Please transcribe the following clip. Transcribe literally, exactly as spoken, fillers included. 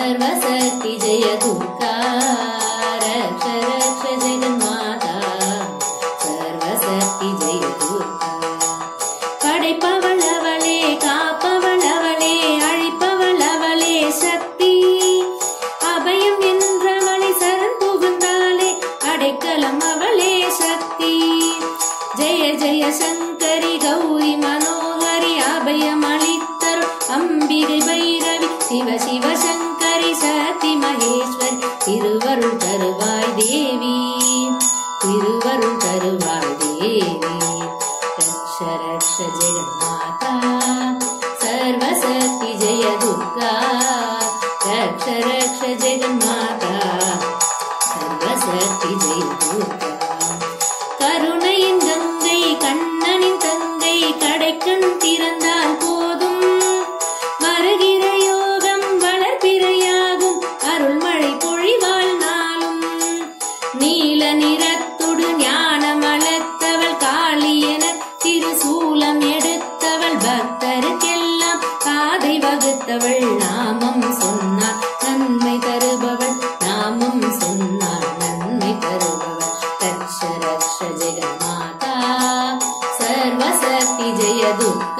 सर्वशक्ति जय दुर्गा रक्ष रक्ष जगन्माता सर्वशक्ति जय दुर्गा படைப்பவள் அவளே காப்பவள் அவளே அழிப்பவள் அவளே சக்தி அபயம் என்றவளை சரண் புகுந்தாலே அடைக்கலம் அவளே சக்தி ஜெய ஜெய சங்கரி கௌரி மனோகரி அபயம் அளித்தருள் அம்பிகை பைரவி சிவ சிவ சங்கரி சக்தி மகேஸ்வரி திருவருள் தருவாய் தேவி திருவருள் தருவாய் தேவி रक्ष रक्ष जगन्माता सर्वशक्ति जय दुर्गा रक्ष रक्ष जगन्माता सर्वशक्ति जय दुर्गा கருணையின் கங்கை கண்ணனின் தங்கை கடைக்கண் திறந்தால் போதும் வருகிற யோகம் வளர்பிறையாகும் அருள்மழை பொழிவாள் நாளும் நீல நிறத்துடு ஞானம் வளர்த்தவள் காளி என திருசூலம் எடுத்தவள் பக்தருக்கெல்லாம் பாதை வகுத்தவள் நாமம் சொன்னார் நன்மை தருபவள் நாமம் சொன்னார் நன்மை தருபவள் ரக்ஷ ரக்ஷ ஜெகன்மாதா சர்வசக்தி ஜெய துர்கா